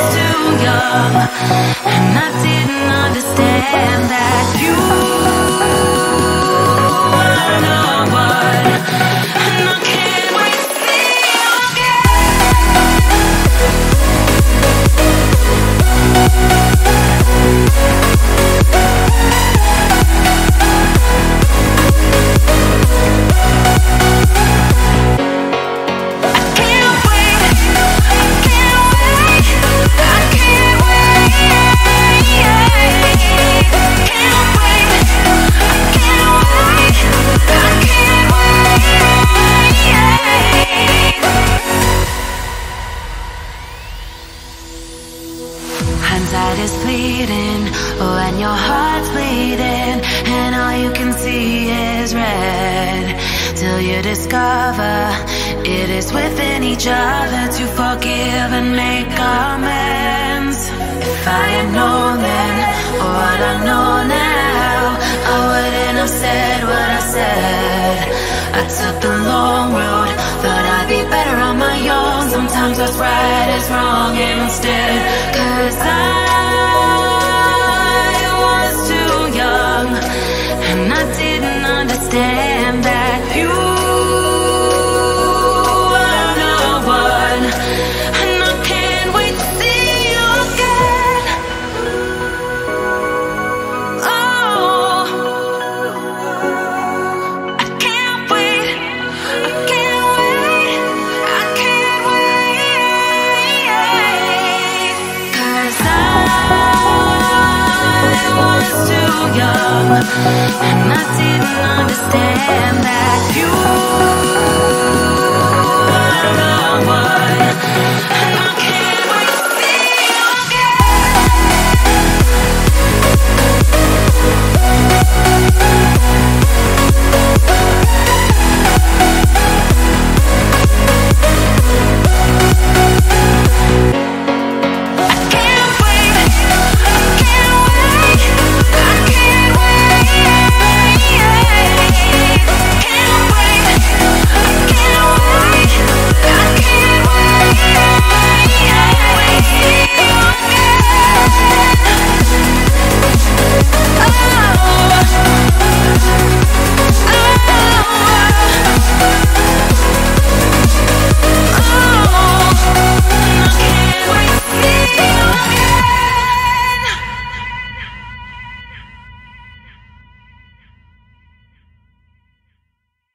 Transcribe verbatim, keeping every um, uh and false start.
too young, and I didn't understand that you were no one, and I can't wait to see you hindsight is fleeting, when your heart's bleeding, and all you can see is red, till you discover it is within each other to forgive and make amends. If I had known then what I know now, I wouldn't have said what I said. I took the long road, thought I'd be better on my own. Sometimes what's right is wrong instead, 'cause I was too young, and I didn't understand.